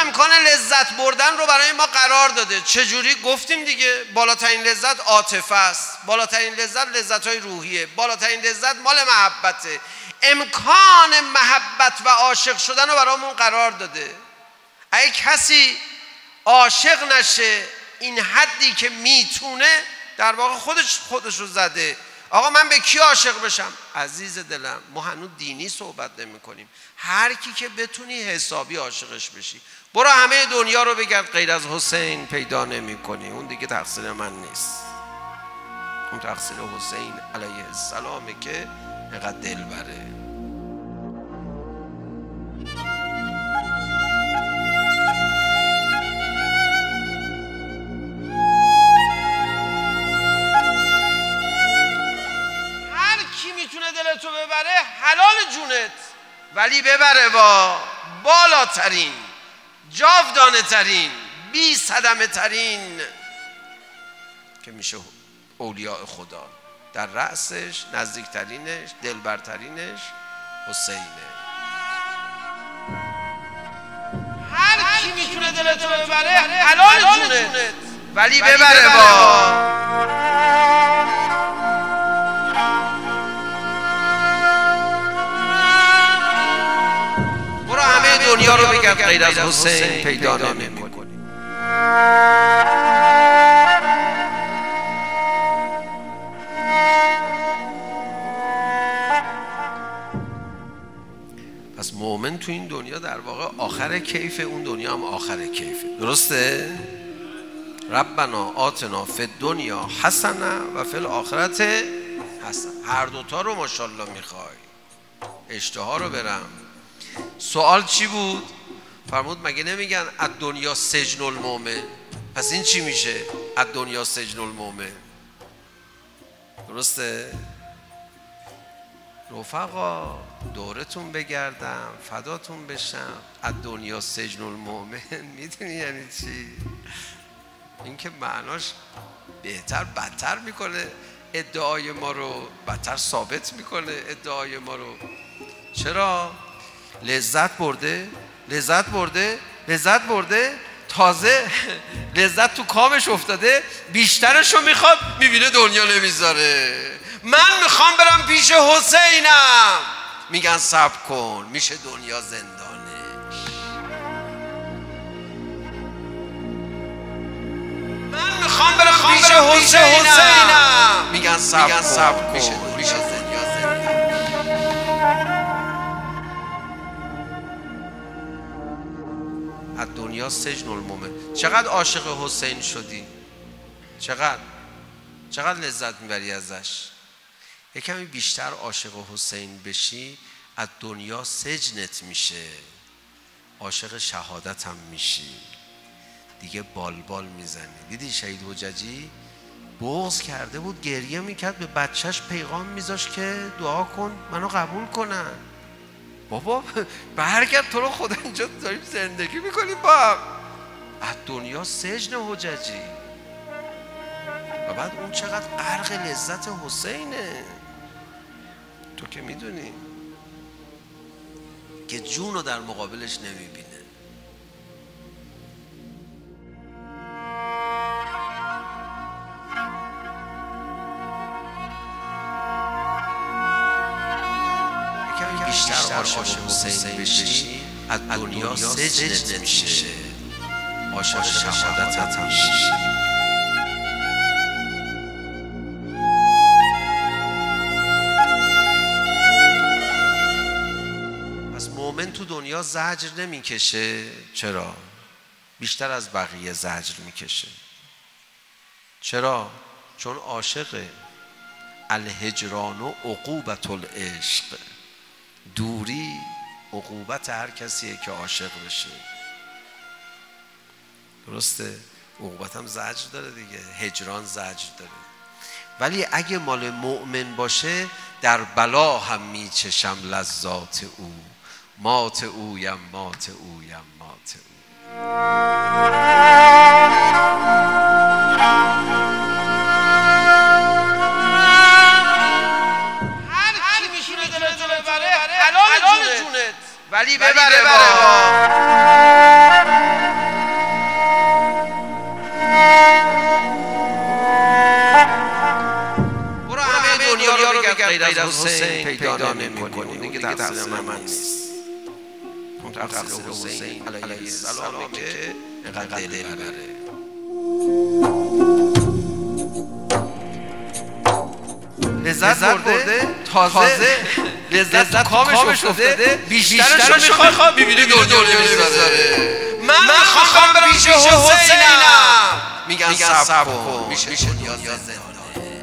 امکان لذت بردن رو برای ما قرار داده. چجوری؟ گفتیم دیگه، بالاترین لذت عاطفه است، بالاترین لذت لذت‌های روحیه، بالاترین لذت مال محبته. امکان محبت و عاشق شدن رو برامون قرار داده. اگه کسی عاشق نشه این حدی که میتونه، در واقع خودش رو زده. آقا من به کی عاشق بشم؟ عزیز دلم، ما هنوز دینی صحبت نمی کنیم. هر کی که بتونی حسابی عاشقش بشی. برو همه دنیا رو بگرد، غیر از حسین پیدا نمی کنی. اون دیگه تقصیر من نیست، اون تقصیر حسین علیه السلامه که اینقدر دل بره. دلتو ببره حلال جونت، ولی ببره با بالاترین، جاودانه ترین، بی صدمه ترین که میشه اولیاء خدا. در رأسش، نزدیکترینش، دلبرترینش حسینه. هر کی میتونه دلتو ببره حلال جونت، ولی ببره با دنیا رو بگرد، غیر از حسین پیدا نمی‌کنی. پس مؤمن تو این دنیا در واقع آخر کیف، اون دنیا هم آخر کیفه. درسته؟ ربنا آتنا فی الدنیا حسنه و فی الاخرت حسنه. هر دوتا رو ماشاءالله میخوای. اشتها رو برم. سوال چی بود؟ فرمود مگه نمیگن الدنیا سجن المؤمن؟ پس این چی میشه؟ الدنیا سجن المؤمن. درسته؟ رفقا دورتون بگردم، فداتون بشم. الدنیا سجن المؤمن میدونی یعنی چی؟ این که معناش بهتر بدتر میکنه ادعای ما رو، بدتر ثابت میکنه ادعای ما رو. چرا؟ لذت برده، لذت برده، لذت برده، تازه لذت تو کامش افتاده، بیشترش رو میخواد، میبینه دنیا نمیذاره. من میخوام برم پیش حسینم، میگن صبر کن، میشه دنیا زندانش. من میخوام برم پیش حسینم، میگن صبر کن، میشه دنیا زندانش. از دنیا سجن المؤمن. چقدر عاشق حسین شدی؟ چقدر لذت میبری ازش؟ یک کمی بیشتر عاشق حسین بشی، از دنیا سجنت میشه، عاشق شهادت هم میشی، دیگه بالبال میزنی. دیدی شهید حججی بغض کرده بود، گریه میکرد، به بچهش پیغام میذاشت که دعا کن منو قبول کنن. بابا برگرد، تو رو خدا اینجا داریم زندگی میکنیم با از دنیا سجن حججی. و بعد اون چقدر غرق لذت حسینه، تو که میدونی که جون رو در مقابلش نمیبینه. بیشتر عاشق حسین بشی، از دنیا سجنت میشه، عاشق شهادت میشی. پس مؤمن تو دنیا زجر نمیکشه. چرا؟ بیشتر از بقیه زجر میکشه. چرا؟ چون عاشقه. الهجران و عقوبت العشق، دوری عقوبت هر کسیه که عاشق بشه. درسته؟ عقوبت هم زجر داره دیگه، هجران زجر داره. ولی اگه مال مؤمن باشه، در بلا هم میچشم لذات او، مات اویم مات اویم مات او. ولی ببره برو همه دنیا رو بگرد غیر از حسین پیدا نمی‌کنی. دیگه تقصیر من نیست، تقصیر حسین علیه السلام که اینقدر دل بره. لذت برده، تازه لذت کامش افتاده، بیشترش رو میخواد میبینه دنیا میذاره. من میخوام برم پیش حسینم، میگن صبر کن میشه دنیا زنده.